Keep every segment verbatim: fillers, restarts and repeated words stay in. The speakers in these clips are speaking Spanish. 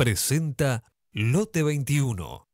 presenta Lote veintiuno.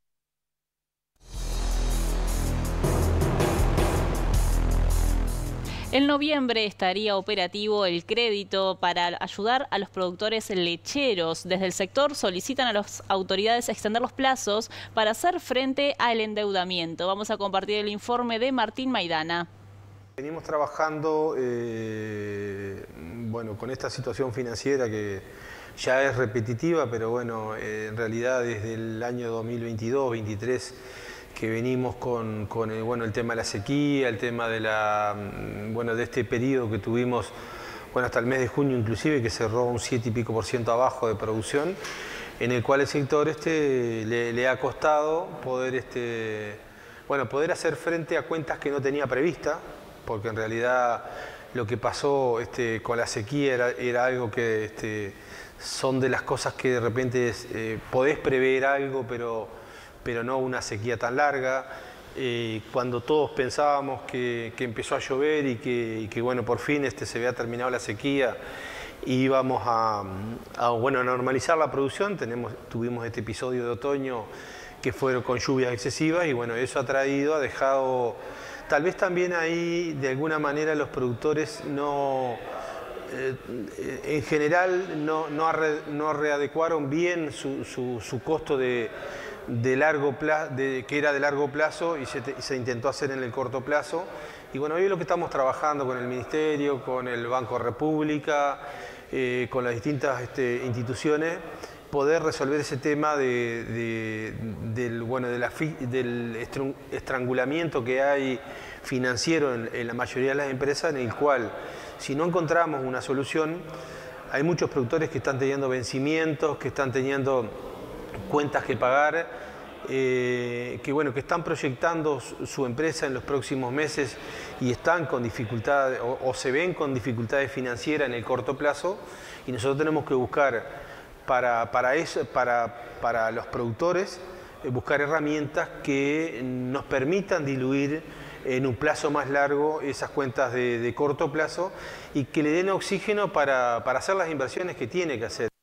En noviembre estaría operativo el crédito para ayudar a los productores lecheros. Desde el sector solicitan a las autoridades extender los plazos para hacer frente al endeudamiento. Vamos a compartir el informe de Martín Maidana. Venimos trabajando eh, bueno, con esta situación financiera que ya es repetitiva, pero bueno, eh, en realidad desde el año dos mil veintidós veintitrés que venimos con, con el, bueno, el tema de la sequía, el tema de, la, bueno, de este periodo que tuvimos bueno, hasta el mes de junio inclusive, que cerró un siete y pico por ciento abajo de producción, en el cual el sector este le, le ha costado poder, este, bueno, poder hacer frente a cuentas que no tenía prevista, porque en realidad lo que pasó este, con la sequía era, era algo que este, son de las cosas que de repente eh, podés prever algo, pero pero no una sequía tan larga. Eh, cuando todos pensábamos que, que empezó a llover y que, y que bueno, por fin este, se había terminado la sequía y íbamos a, a, bueno, a normalizar la producción, tenemos, tuvimos este episodio de otoño que fue con lluvias excesivas y bueno, eso ha traído, ha dejado, tal vez también ahí de alguna manera los productores no, eh, en general no, no, arre, no readecuaron bien su, su, su costo de de largo plazo, de, que era de largo plazo y se, te, se intentó hacer en el corto plazo. Y bueno, hoy es lo que estamos trabajando con el Ministerio, con el Banco República, eh, con las distintas este, instituciones, poder resolver ese tema de, de, del, bueno, de la, del estrangulamiento que hay financiero en, en la mayoría de las empresas, en el cual, si no encontramos una solución, hay muchos productores que están teniendo vencimientos, que están teniendo cuentas que pagar, eh, que, bueno, que están proyectando su, su empresa en los próximos meses y están con dificultades o, o se ven con dificultades financieras en el corto plazo, y nosotros tenemos que buscar para, para, eso, para, para los productores eh, buscar herramientas que nos permitan diluir en un plazo más largo esas cuentas de, de corto plazo y que le den oxígeno para, para hacer las inversiones que tiene que hacer.